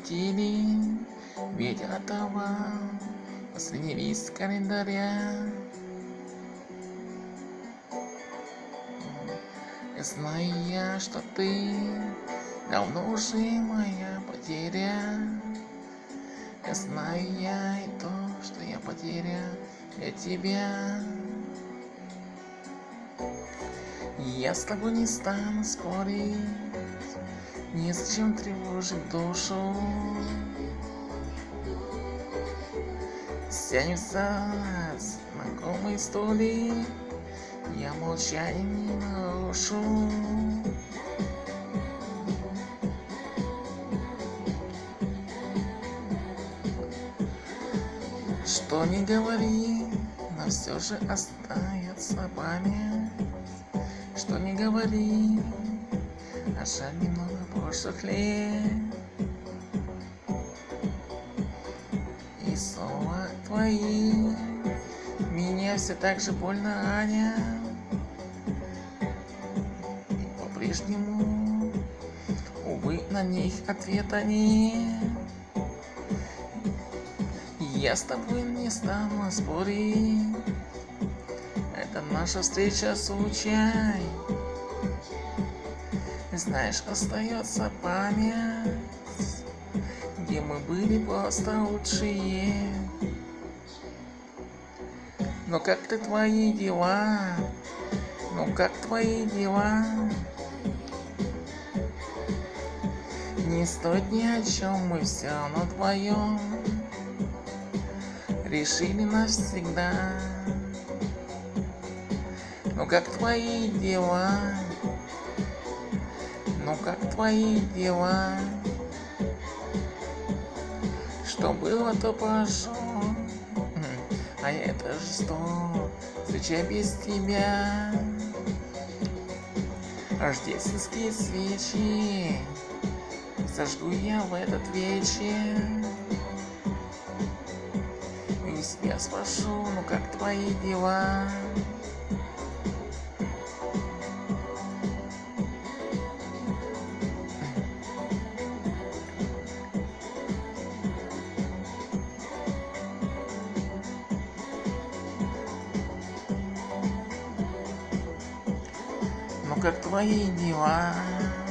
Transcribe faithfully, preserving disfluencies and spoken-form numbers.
недели, ветер оторвал последний лист календаря. Знаю я, что ты давно уже моя потеря. Знаю я и то, что я потеря для тебя. Я с тобой не стану спорить, незачем тревожить душу. Сядемся знакомый столик, я молчание не нарушу. Что не говори, но все же остается память. Что не говори, а жаль немного прошлых лет. И слова твои меня все так же больно ранят. И по-прежнему, увы, на них ответа нет. Я с тобой не стану спорить, это наша встреча случай. Знаешь, остается память, где мы были просто лучшие. Но как ты твои дела? Ну как твои дела? Не стоит ни о чем, мы все равно вдвоем решили навсегда. Ну как твои дела? Ну как твои дела? Что было, то прошло, а я это жду, встреча без тебя. Рождественские свечи зажгу я в этот вечер. И у себя спрошу, ну как твои дела? Ну как твои дела?